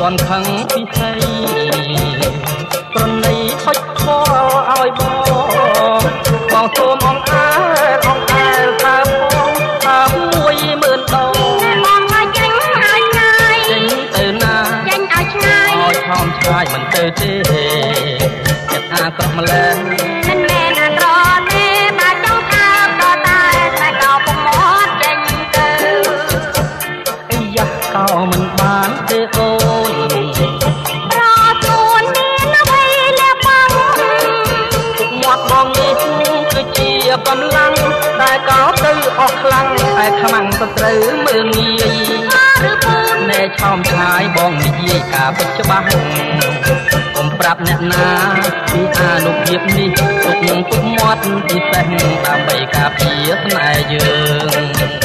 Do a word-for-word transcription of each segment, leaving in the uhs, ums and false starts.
ទាន់ខឹងពីស្អីប្រណីហុចខោឲ្យបងបងសូមអង្អែលអង្អែលថាផងថាមួយម៉ឺនដងបងឲ្យចេញឲ្យឆ្ងាយចេញទៅណាចេញឲ្យឆ្ងាយឲ្យឆោមឆ្ងាយមិនទៅទេចិត្តអាក្រក់ម្ល៉េះមិនមែនអាក្រក់ទេបើចង់ថាក៏តែតែក៏ប្រមាត់ចេញទៅអាយ៉ាកោមិនបានទេអូនប្រទួនមានអ្វីលះបង់មាត់បងនេះគឺជាកម្លាំងតែកោទៅអស់ខ្លាំងតែខ្មាំងទៅត្រូវមើលងាយឬពូនណែឆោមឆ្ងាយបងនិយាយការពិតច្បាស់កុំប្រាប់អ្នកណាពីអានុភាពនេះទុកទុកមាត់ពិសេសដើម្បីការពារស្នេហ៍យើង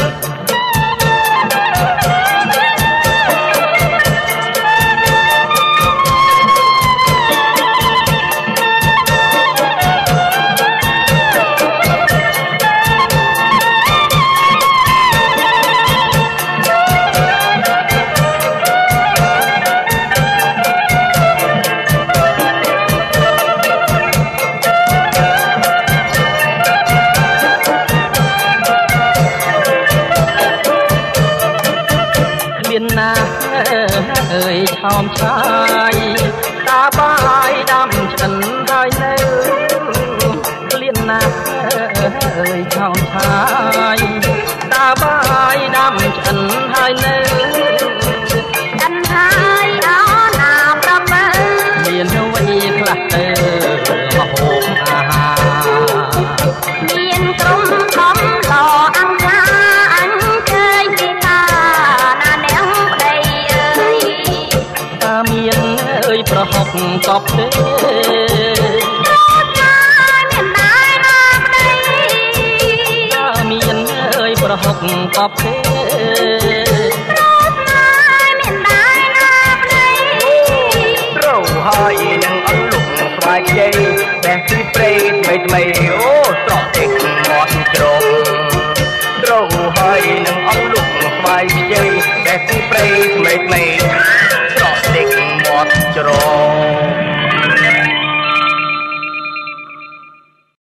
ណាអើយឆោមឆ្ងាយតាបាយដាំឆ្អិនហើយនៅក្លៀនណាអើយឆោមឆ្ងាយតាបាយដាំឆ្អិនហើយនៅអិនហើយអោណាប្រមើមានអ្វីខ្លះទៅមកហូបអាហារមានក្រុមធំឡអង្ការអញឃើញគេថាណាអ្នកប្តីអើយតាមានអើយប្រហុកកប់ទេមានដែរណាប្តីតាមានអើយប្រហុកកប់ទេត្រូវហើយនឹងអត់លុកស្វាយជ័យតែពីព្រៃថ្មីថ្មីអូស្រស់តិចមាត់ជ្រងត្រូវហើយនឹងអត់លុកស្វាយជ័យតែពីព្រៃថ្មីថ្មីស្រស់តិចមាត់ជ្រង